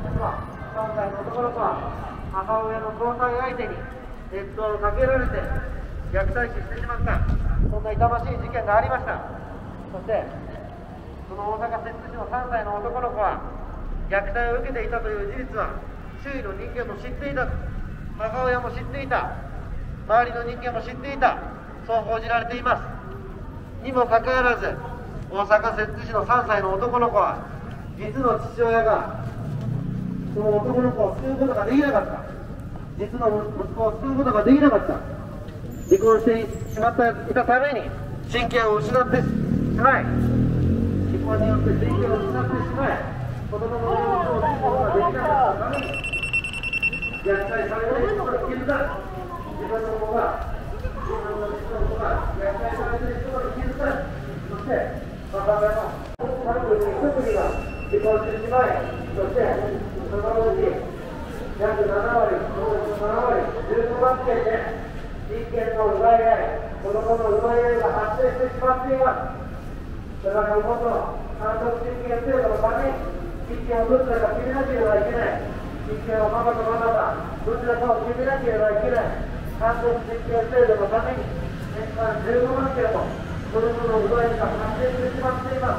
3歳の男の子は母親の交際相手に熱湯をかけられて虐待死してしまった、そんな痛ましい事件がありました。そしてその大阪摂津市の3歳の男の子は虐待を受けていたという事実は周囲の人間も知っていた、母親も知っていた、周りの人間も知っていた、そう報じられています。にもかかわらず大阪摂津市の3歳の男の子は実の父親がその男の子を救うことができなかった、実の息子を救うことができなかった、離婚してしまっていたために親権を失ってしまい、離婚によって親権を失ってしまい、子供の命を救うことができなかったために虐待されないことが気づかず、自分の子が自分の子が虐待されていることに気づかず、そして母親の家族に一組が離婚してしまい、そしてそのうち約7割、15万件で人権の奪い合い、子供の奪い合いが発生してしまっています。だからこそ監督人権制度のために人権をどちらか決めなければいけない、人権をママとママがどちらかを決めなければいけない、監督人権制度のために年間15万件も子供の奪い合いが発生してしまっています。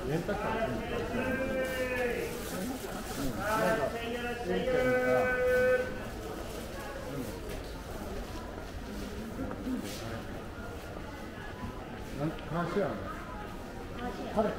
レンタカーに行ったんですよ。なんか運転がなんカーシェアの彼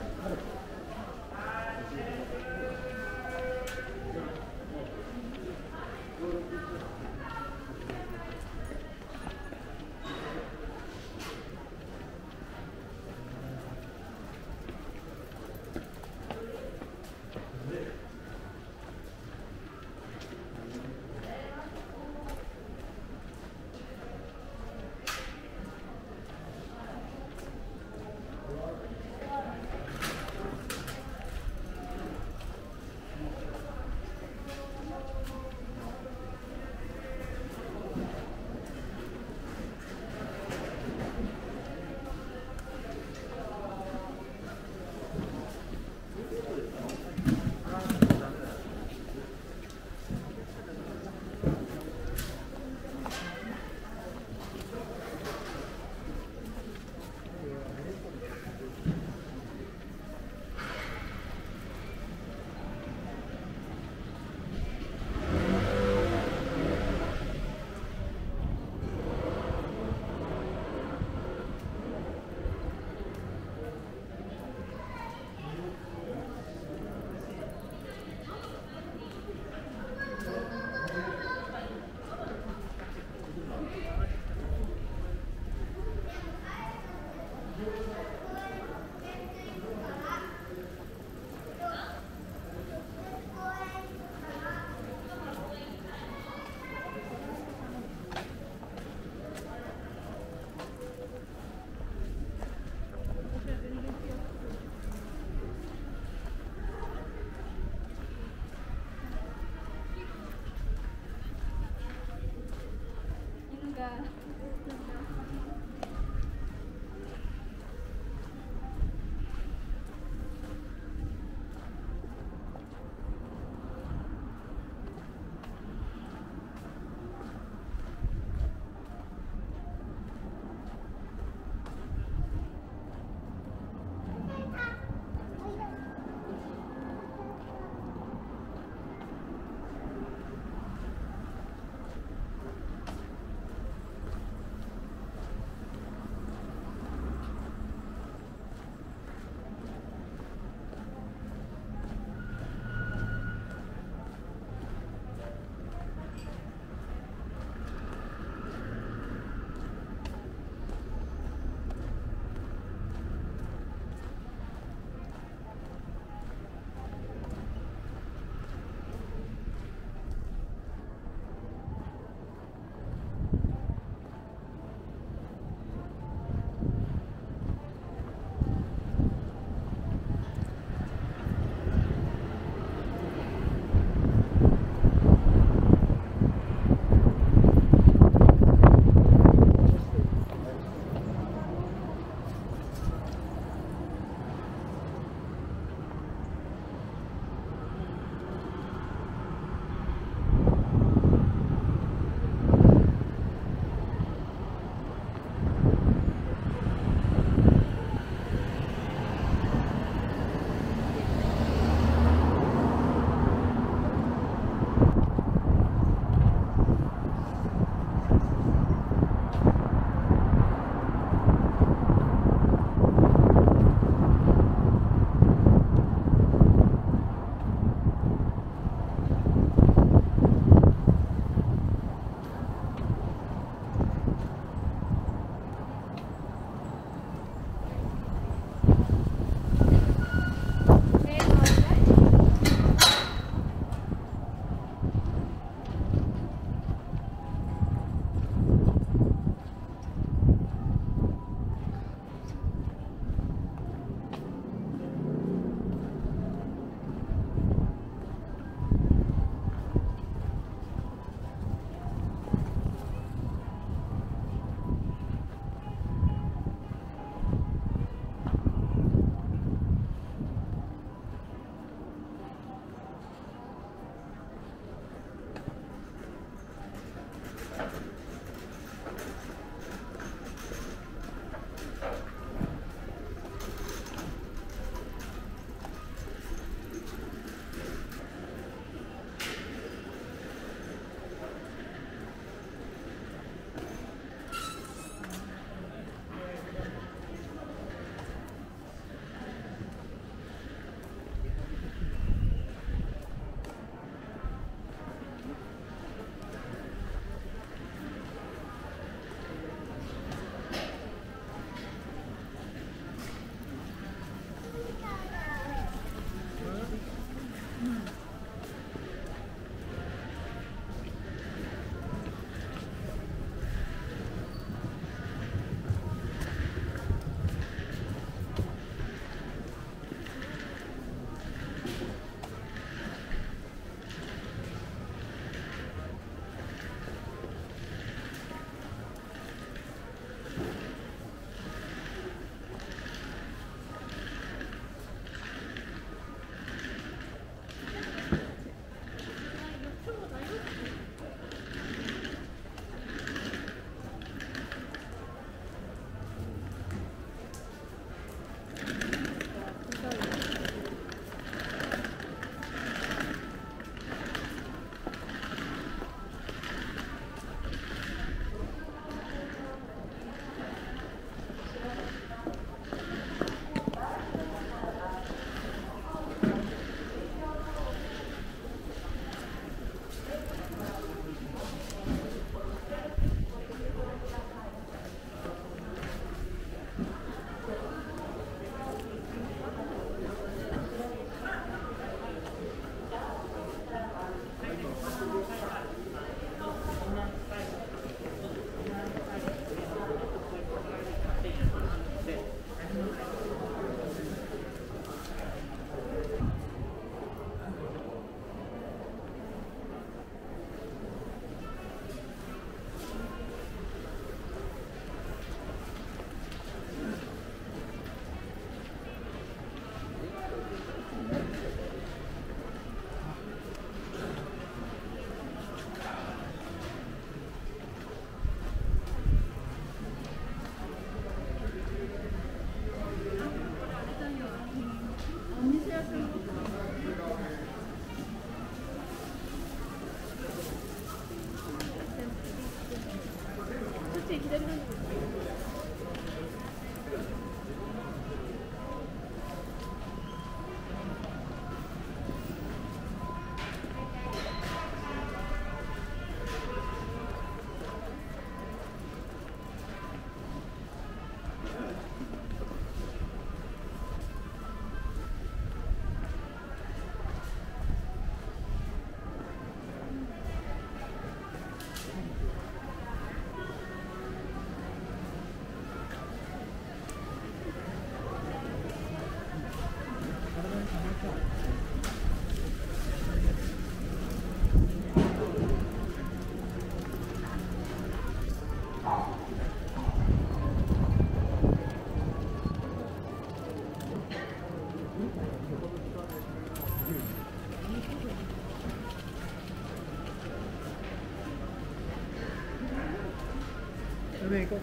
上行こう。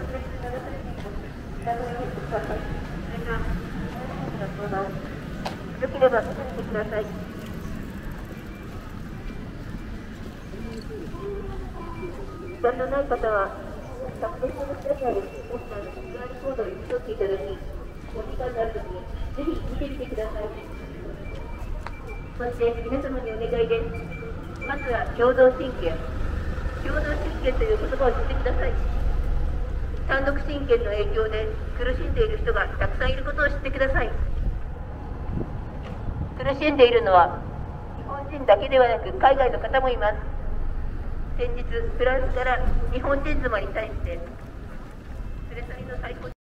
よければ進んでください。時間のない方は、昨年のスタジアムポスターの QR コードを読み取っていただき、お時間があるときにぜひ見てみてください。そして皆様にお願いです。まずは共同親権。共同親権という言葉を知ってください。単独親権の影響で苦しんでいる人がたくさんいることを知ってください。苦しんでいるのは日本人だけではなく海外の方もいます。先日フランスから日本人妻に対して連れ去りの最高